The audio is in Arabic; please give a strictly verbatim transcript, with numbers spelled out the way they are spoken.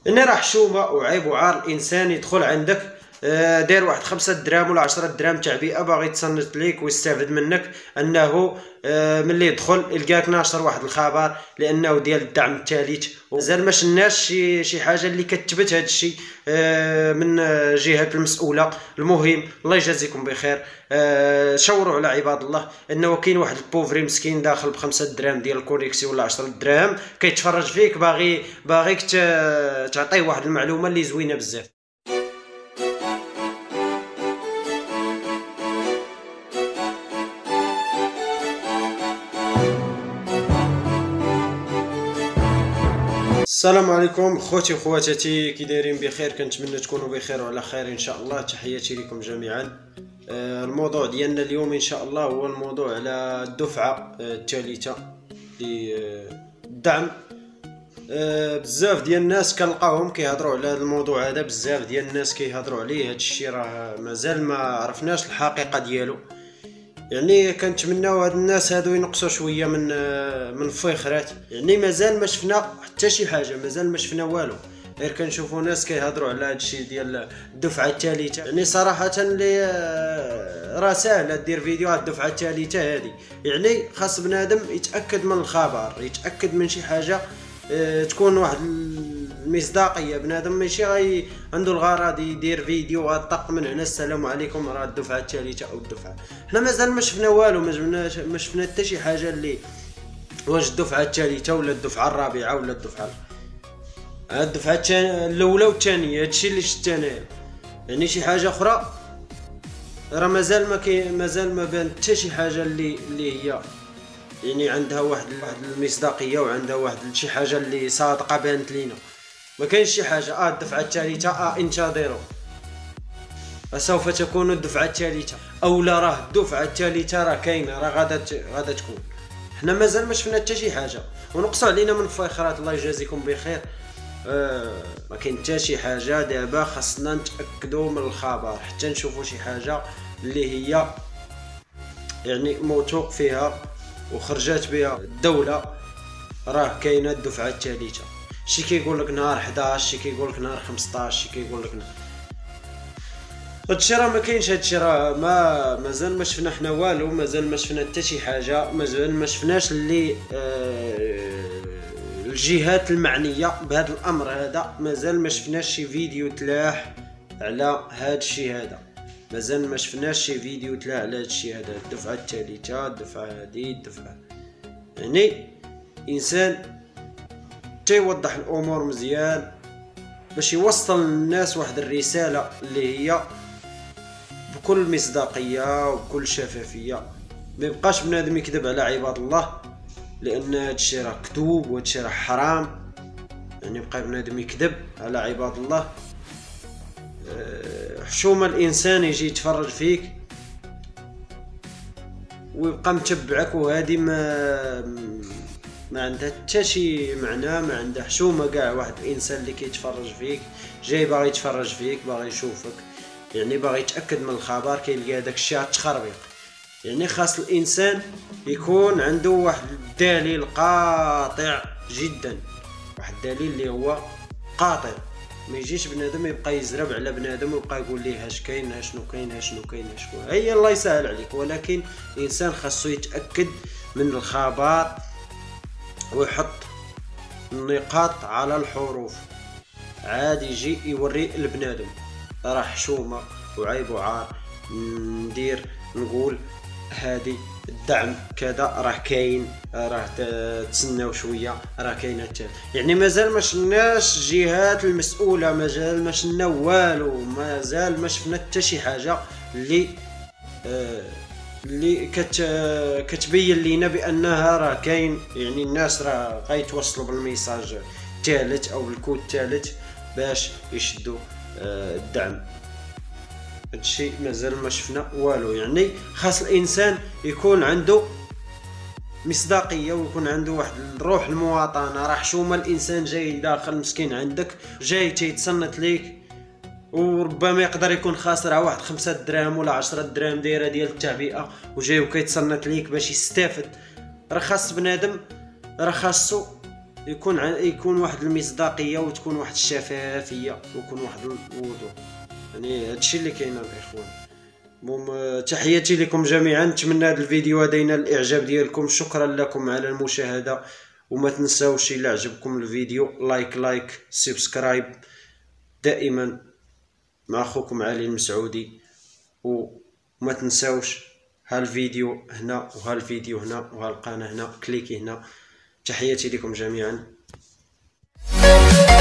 اني راه حشومه وعيب وعار الانسان يدخل عندك داير واحد خمسة دراهم ولا عشرة دراهم تعبئه باغي تصنت ليك ويستافد منك، انه ملي يدخل يلقاك ناشر واحد الخبر لانه ديال الدعم الثالث. ومازال ما شناش شي شي حاجه اللي كتثبت هذا الشيء من جهات المسؤوله. المهم الله يجازيكم بخير. شاوروا على عباد الله انه كاين واحد البوفري مسكين داخل بخمسة دراهم ديال الكونيكسي ولا عشرة دراهم كيتفرج فيك، باغي باغيك تعطيه واحد المعلومه اللي زوينه بزاف. السلام عليكم خوتي وخواتاتي، كي دايرين؟ بخير، كنتمنى تكونوا بخير وعلى خير ان شاء الله. تحياتي لكم جميعا. آه الموضوع ديالنا اليوم ان شاء الله هو الموضوع على الدفعه الثالثه للدعم. آه بزاف ديال الناس كنلقاوهم كيهضروا على هذا الموضوع هذا، بزاف ديال الناس كيهضروا عليه. هذا الشيء راه مازال ما عرفناش الحقيقه ديالو، يعني كنتمناو هاد الناس هادو ينقصوا شويه من من الفخرات. يعني مازال ما شفنا حتى شي حاجه، مازال ما شفنا والو، غير كنشوفوا ناس كيهضروا على هاد الشيء ديال الدفعه الثالثه. يعني صراحه اللي راه ساهله دير فيديو على الدفعه الثالثه هذه، يعني خاص بنادم يتاكد من الخبر، يتاكد من شي حاجه اه تكون واحد المصداقيه. بنادم ماشي غي عنده الغرض يدير فيديو غطق من هنا السلام عليكم راه الدفعه الثالثه او الدفعه. حنا مازال ما شفنا والو، ما شفناش ما شفنا حتى شي حاجه اللي واش الدفعه الثالثه ولا الدفعه الرابعه ولا الدفعه الدفعه الاولى والثانيه. هادشي اللي شفت انايا، يعني شي حاجه اخرى راه مازال ما كي مازال ما بان حتى شي حاجه اللي اللي هي يعني عندها واحد واحد المصداقيه وعندها واحد شي حاجه اللي صادقه بانت لينا. ما كاينش شي حاجه اه الدفعه الثالثه اه انتظروا سوف تكون الدفعه الثالثه او لا راه الدفعه الثالثه راه كاينه، راه غادا غادا تكون. حنا مازال ما شفنا حتى شي حاجه ونقصوا علينا من الفخرات. الله يجازيكم بخير. آه ما كاين حتى شي حاجه. دابا خاصنا نتاكدوا من الخبر حتى نشوفوا شي حاجه اللي هي يعني موثوق فيها وخرجات بها الدوله راه كاينه الدفعه الثالثه. شي كيقول لك نهار حداش، شي كيقول لك نهار خمسطاش، شي كيقول لك نهار هادشي راه ما كاينش. هادشي راه ما مازال ما شفنا حنا والو، مازال ما شفنا حتى شي حاجه، مازال ما شفناش اللي آه الجهات المعنيه بهذا الامر هذا مازال ما شفناش شي فيديو تلاح على هاد الشيء هذا. مازال ما شفناش شي فيديو تلاح على هاد الشيء هذا. الدفعه الثالثه، الدفعه هذه، الدفعه يعني انسان تيوضح الامور مزيان باش يوصل للناس واحد الرساله اللي هي بكل مصداقيه وبكل شفافيه. ما يبقاش بنادم يكذب على عباد الله، لان هادشي راه كذوب وهادشي راه حرام. يعني يبقى بنادم يكذب على عباد الله. حشومه الانسان يجي يتفرج فيك ويبقى متبعك، وهذه ما ما عندها حتى شي معنى، ما عندها حشومه كاع. واحد الانسان اللي كيتفرج فيك جاي باغي يتفرج فيك، باغي يشوفك، يعني باغي يتاكد من الخبر، كيلقى داك الشيء تخربيق. يعني خاص الانسان يكون عنده واحد الدليل قاطع جدا، واحد الدليل اللي هو قاطع. ما يجيش بنادم يبقى يزرب على بنادم ويبقى يقول ليه اش كاين ها شنو كاين ها شنو كاين ها شنو. هي الله يسهل عليك، ولكن الانسان خاصو يتاكد من الخبر ويحط النقاط على الحروف. عادي يجي يوري البنادم راه حشومه وعيب وعار ندير نقول هادي الدعم كذا راه كاين، راه تسناو شويه راه كاين. يعني مازال ما شفناش الجهات المسؤوله، مازال ما شفنا والو، مازال ما شفنا حتى شي حاجه اللي آه اللي كت كتبين لينا بانها راه كاين. يعني الناس راه غيتوصلوا بالميساج الثالث او الكود الثالث باش يشدوا آه الدعم. هادشي مازال ما شفنا والو. يعني خاص الانسان يكون عنده مصداقيه ويكون عنده واحد الروح المواطنه. راه حشومه الانسان جاي داخل مسكين عندك، جاي تيتصنت ليك، وربما يقدر يكون خاسر واحد خمسة دراهم ولا عشرة دراهم دايره ديال التعبئه، وجاي وكيتصنت ليك باش يستافد. راه خاص بنادم راه خاصو يكون يكون واحد المصداقيه وتكون واحد الشفافيه ويكون واحد الوضوح. يعني هادشي اللي كاين الاخوان. المهم تحياتي لكم جميعا، نتمنى هذا الفيديو هذا ينال الاعجاب ديالكم. شكرا لكم على المشاهده، وما تنساوش الا عجبكم الفيديو لايك لايك سبسكرايب. دائما مع اخوكم علي المسعودي، وما تنساوش ها الفيديو هنا وها الفيديو هنا وها القناه هنا، كليكي هنا. تحياتي لكم جميعا.